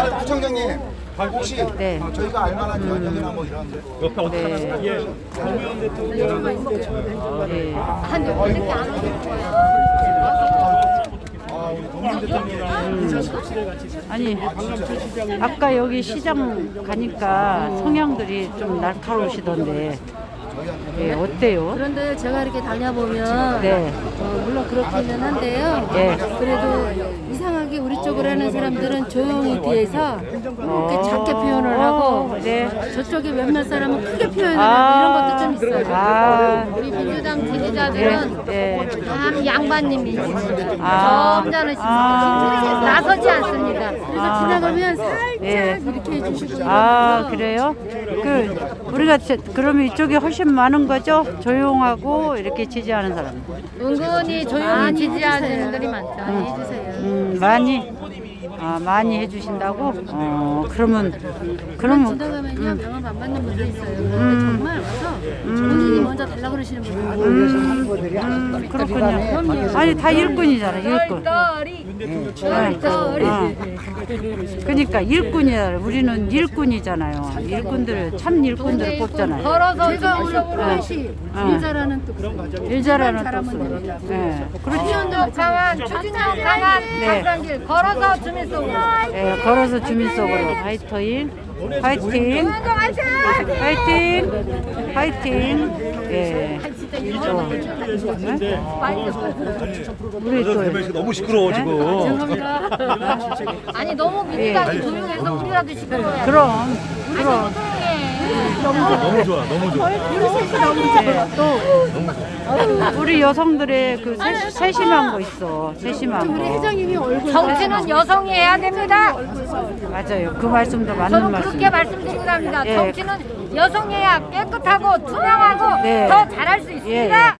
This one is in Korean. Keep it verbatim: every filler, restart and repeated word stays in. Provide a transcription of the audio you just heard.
아, 구청장님 혹시 네. 어, 저희가 알만한 연예인이나 뭐 이런 네. 예, 노무현 대통령 네. 한데 왜 이렇게 안 오는 거야? 노무현 대통령이랑 인사실에 같이 아니 아까 여기 시장 가니까 성향들이 좀 날카로우시던데 예, 어때요? 그런데 제가 이렇게 다녀보면 네. 어, 물론 그렇기는 한데요. 예. 그래도 이상하게 우리 쪽으로 하는 사람들은 조용히 뒤에서 이렇게 작게 표현을 하고 네. 저쪽에 몇몇 사람은 크게 표현을 아. 하고 이런 것도 좀 있어요. 아, 우리 민주당 지지자들은 네. 참 양반님이 아. 점잖으십니다. 아. 나서지 않습니다. 그래서 아. 지나가면 살짝 네. 이렇게 해주시고 아 그래요? 그 우리가 제- 그러면 이쪽이 훨씬 많은 거죠? 조용하고 이렇게 지지하는 사람. 은근히 조용히 지지하는 분들이 많죠. 음. 해주세요. 음, 많이 아 많이 해주신다고? 어 그러면 그러면 지나가면요 명함 안 받는 분도 있어요. 그런데 음. 정말 와서 본인이 먼저 달라 그러시는 분들 많아요. 음, 그렇군요. 아니 다 일꾼이잖아 일꾼. 똘똘이. 어. 그러니까 일꾼이야. 우리는 일꾼이잖아요. 일꾼들 참 일꾼들을 뽑잖아요. 걸어서 제가 오늘 프로시 어. 일 잘하는 또 그런 거죠. 일 잘하는 잘하면 뜻으로. 됩니다. 네. 그렇죠. 추진력 강한 추진력 강한 네. 박상길 걸어서 주민 속으로. 예, 걸어서 주민 속으로 파이터인 파이팅 파이팅 파이팅 예. 또, 네? 우리 또 너무 시끄러워 지금. 아니 너무 민주당이 조용해서 우리라도 시끄러워요. 그럼 그럼 너무 좋아, 너무 좋아. 예, 또 우리 여성들의 그 세, 세심한 거 있어 세심한 거 회장님이 얼굴 정치는 여성이 해야 됩니다. 맞아요 그 말씀도 맞는 저는 말씀 그렇게 말씀드리고 합니다. 예. 정치는 여성이 해야 깨끗하고 투명하고 네. 더 잘할 수 있습니다. 예, 예.